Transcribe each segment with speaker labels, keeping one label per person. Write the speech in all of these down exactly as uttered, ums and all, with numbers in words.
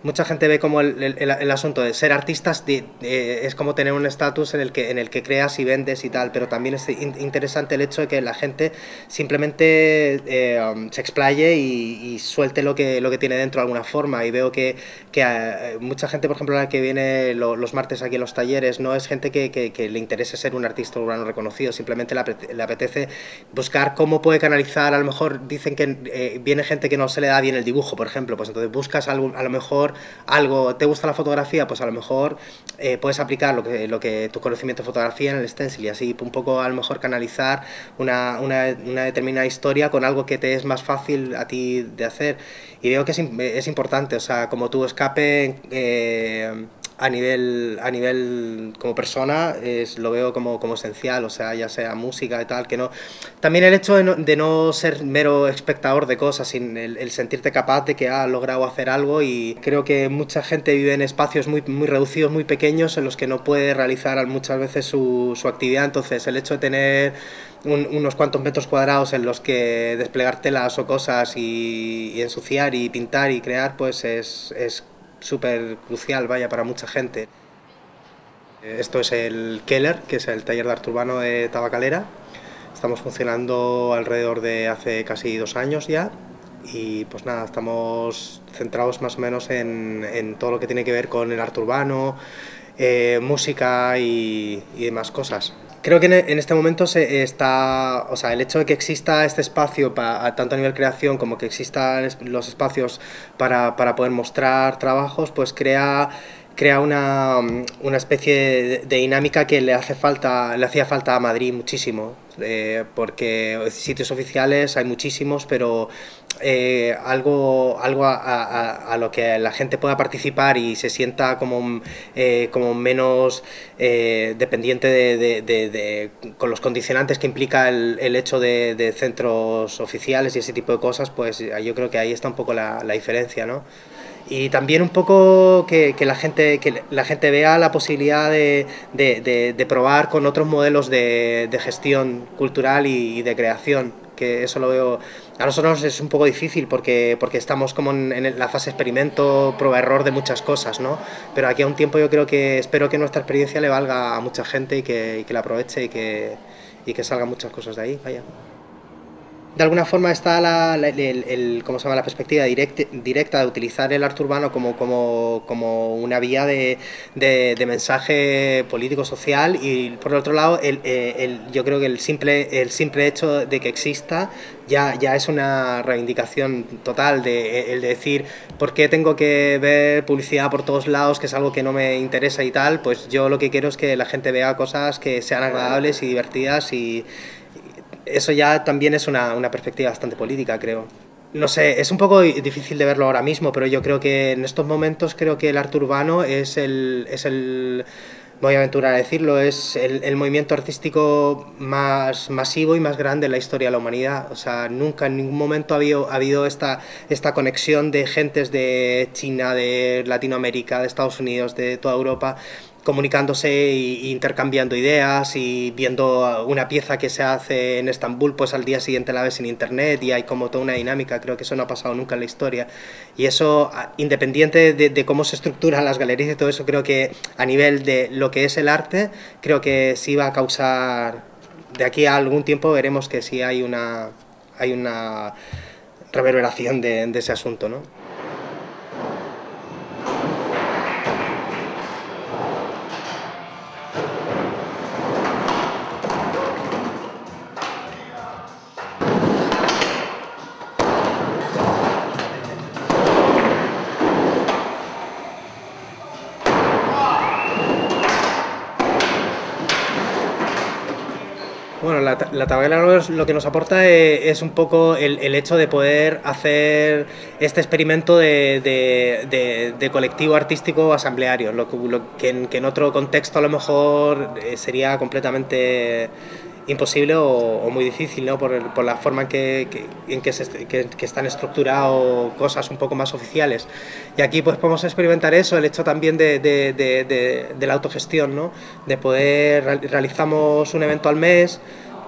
Speaker 1: mucha gente ve como el, el, el asunto de ser artistas de, de, es como tener un estatus en el que en el que creas y vendes y tal, pero también es in, interesante el hecho de que la gente simplemente eh, um, se explaye y, y suelte lo que, lo que tiene dentro de alguna forma. Y veo que, que a, mucha gente, por ejemplo, la que viene lo, los martes aquí en los talleres, no es gente que, que, que le interese ser un artista urbano reconocido, simplemente le, le apetece buscar cómo puede canalizar. A lo mejor dicen que eh, viene gente que no se le da bien el dibujo, por ejemplo, pues entonces buscas algo, a lo mejor algo, ¿te gusta la fotografía? Pues a lo mejor eh, puedes aplicar lo que, lo que tu conocimiento de fotografía en el stencil y así un poco a lo mejor canalizar una, una, una determinada historia con algo que te es más fácil a ti de hacer. Y veo que es, es importante, o sea, como tu escape eh, a nivel, a nivel como persona, es, lo veo como, como esencial, o sea, ya sea música y tal, que no... También el hecho de no, de no ser mero espectador de cosas, sin el, el sentirte capaz de que has logrado hacer algo, y creo que mucha gente vive en espacios muy, muy reducidos, muy pequeños, en los que no puede realizar muchas veces su, su actividad. Entonces el hecho de tener un, unos cuantos metros cuadrados en los que desplegar telas o cosas y, y ensuciar y pintar y crear, pues es... es súper crucial, vaya, para mucha gente. Esto es el Keller, que es el taller de arte urbano de Tabacalera. Estamos funcionando alrededor de hace casi dos años ya y pues nada, estamos centrados más o menos en, en todo lo que tiene que ver con el arte urbano, eh, música y, y demás cosas. Creo que en este momento se está, o sea, el hecho de que exista este espacio, para, tanto a nivel creación como que existan los espacios para, para poder mostrar trabajos, pues crea, crea una, una especie de, de dinámica que le hace falta, le hacía falta a Madrid muchísimo, eh, porque sitios oficiales hay muchísimos, pero eh, algo, algo a, a, a lo que la gente pueda participar y se sienta como, eh, como menos eh, dependiente de, de, de, de, con los condicionantes que implica el, el hecho de, de centros oficiales y ese tipo de cosas, pues yo creo que ahí está un poco la, la diferencia, ¿no? Y también un poco que, que, la, gente, que la gente vea la posibilidad de, de, de, de probar con otros modelos de, de gestión cultural y, y de creación, que eso lo veo... A nosotros es un poco difícil porque, porque estamos como en, en la fase experimento, prueba-error de muchas cosas, ¿no? Pero aquí a un tiempo yo creo que espero que nuestra experiencia le valga a mucha gente y que, y que la aproveche y que, y que salgan muchas cosas de ahí, vaya. De alguna forma está la, la, el, el, ¿cómo se llama? La perspectiva directa, directa de utilizar el arte urbano como, como, como una vía de, de, de mensaje político-social, y por otro lado el, el, yo creo que el simple, el simple hecho de que exista ya, ya es una reivindicación total, de, el de decir ¿por qué tengo que ver publicidad por todos lados, que es algo que no me interesa y tal? Pues yo lo que quiero es que la gente vea cosas que sean agradables y divertidas, y eso ya también es una, una perspectiva bastante política, creo. No sé, es un poco difícil de verlo ahora mismo, pero yo creo que en estos momentos creo que el arte urbano es el, es el voy a aventurar a decirlo, es el, el movimiento artístico más masivo y más grande en la historia de la humanidad. O sea, nunca en ningún momento ha habido, ha habido esta, esta conexión de gentes de China, de Latinoamérica, de Estados Unidos, de toda Europa, comunicándose e intercambiando ideas, y viendo una pieza que se hace en Estambul, pues al día siguiente la ves en internet y hay como toda una dinámica. Creo que eso no ha pasado nunca en la historia, y eso, independiente de, de cómo se estructuran las galerías y todo eso, creo que a nivel de lo que es el arte, creo que sí va a causar, de aquí a algún tiempo veremos que sí hay una, hay una reverberación de, de ese asunto, ¿no? Bueno, la, la tabla lo que nos aporta es, es un poco el, el hecho de poder hacer este experimento de, de, de, de colectivo artístico asambleario, lo, lo que, en, que en otro contexto a lo mejor sería completamente imposible o, o muy difícil, ¿no? Por, por la forma en que, que, en que, se, que, que están estructuradas cosas un poco más oficiales. Y aquí pues podemos experimentar eso, el hecho también de, de, de, de, de la autogestión, ¿no? De poder, realizamos un evento al mes,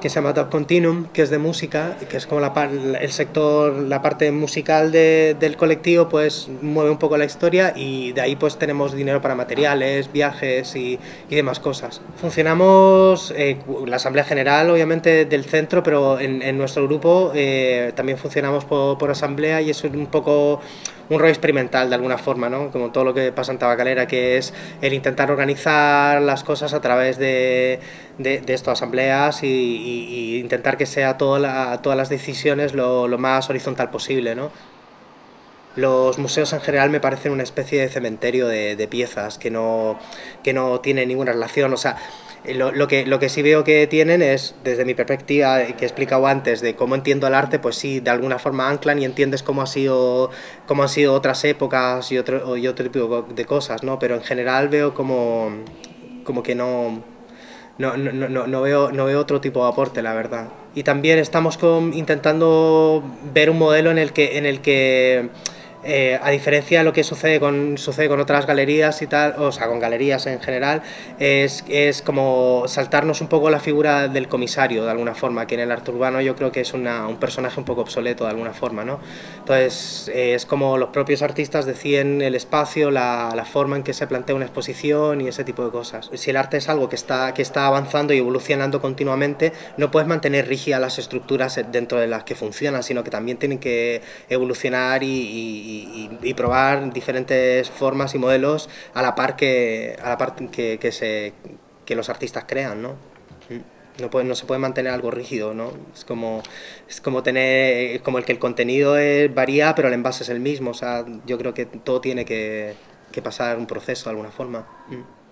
Speaker 1: que se llama Dub Continuum, que es de música, que es como la par el sector, la parte musical de, del colectivo, pues mueve un poco la historia y de ahí pues tenemos dinero para materiales, viajes y, y demás cosas. Funcionamos, eh, la Asamblea General obviamente del centro, pero en, en nuestro grupo eh, también funcionamos por, por asamblea y es un poco un rollo experimental de alguna forma, ¿no? Como todo lo que pasa en Tabacalera, que es el intentar organizar las cosas a través de, de, de estas asambleas y, y, y intentar que sea toda la, todas las decisiones lo, lo más horizontal posible, ¿no? Los museos en general me parecen una especie de cementerio de, de piezas que no, que no tiene ninguna relación, o sea, lo, lo, que, lo que sí veo que tienen es, desde mi perspectiva, que he explicado antes, de cómo entiendo el arte, pues sí, de alguna forma anclan y entiendes cómo, ha sido, cómo han sido otras épocas y otro, y otro tipo de cosas, ¿no? Pero en general veo como, como que no... No, no, no, no, veo, no veo otro tipo de aporte, la verdad. Y también estamos con, intentando ver un modelo en el que, en el que eh, a diferencia de lo que sucede con, sucede con otras galerías y tal, o sea, con galerías en general, es, es como saltarnos un poco la figura del comisario, de alguna forma, que en el arte urbano yo creo que es una, un personaje un poco obsoleto, de alguna forma, ¿no? Entonces, eh, es como los propios artistas deciden el espacio, la, la forma en que se plantea una exposición y ese tipo de cosas. Si el arte es algo que está, que está avanzando y evolucionando continuamente, no puedes mantener rígidas las estructuras dentro de las que funcionan, sino que también tienen que evolucionar y, y Y, y probar diferentes formas y modelos a la par que, a la par que, que, se, que los artistas crean, ¿no? No, puede, no se puede mantener algo rígido, ¿no? Es como, es como tener, como el que el contenido es, varía, pero el envase es el mismo. O sea, yo creo que todo tiene que, que pasar un proceso de alguna forma.